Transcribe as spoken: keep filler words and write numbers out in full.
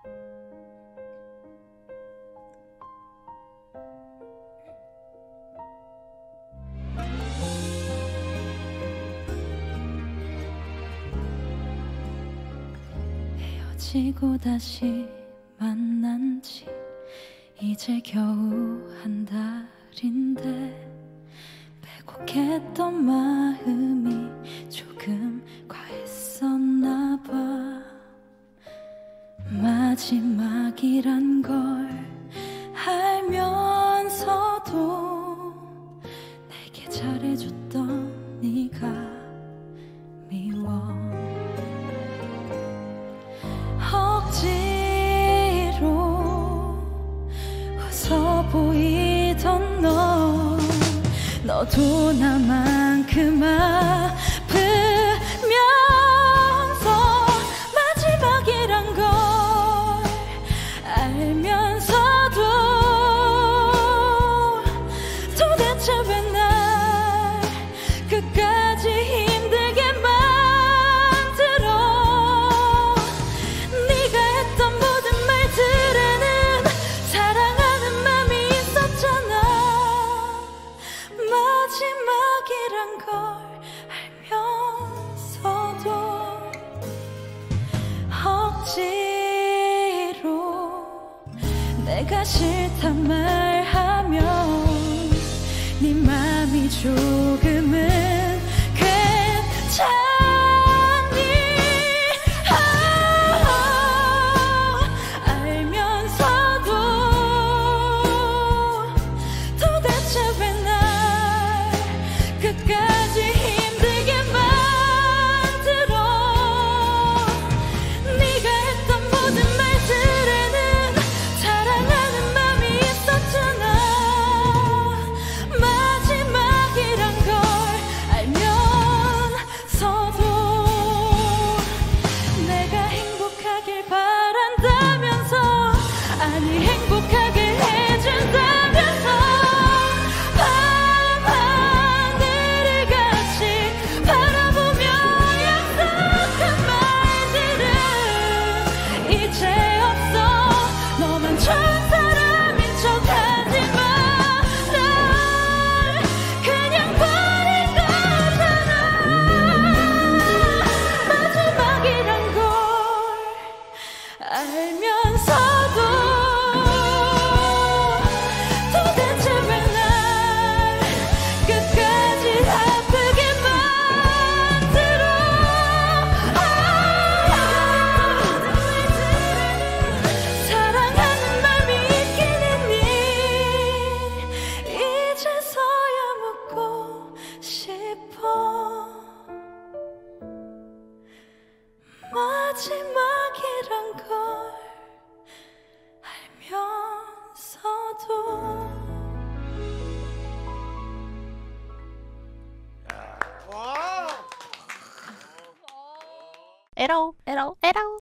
헤어지고 다시 만난 지 이제 겨우 한 달인데 왜곡했던 마음이 조금 과했었나 봐. 마지막이란 걸 알면서도 내게 잘해줬던 네가 미워. 억지로 웃어 보이던 너, 너도 나만큼 아프면서 마지막이란 걸 알면서도 도대체 왜 날 끝까지 힘들게 만들어. 네가 했던 모든 말들에는 사랑하는 맘이 있었잖아. 마지막이란 걸 알면서도 억지로 내가 싫단 말하면 네 맘이 조금은 괜찮니? 아, 알면서도 도대체 왜 날 끝까지 힘들게 만들어. 네가 했던 모든 말들에는 사랑하는 맘이 있었잖아. 마지막이란 걸 알면서도 내가 행복하길 바란다면서, 아니 행복하게 해준다면서 밤하늘을 같이 바라보며 약속한 말들은 이제 없어. 너만 좋은 사람인 척하지 마. 날 그냥 버릴 거잖아. 마지막이란 걸 알면서도 도대체 왜 날 끝까지 아프게 만들어. 아, 사랑하는 맘이 있긴 했니? 이제서야 묻고 싶어. 마지막이란 걸 알면서도. 에러 에러 에러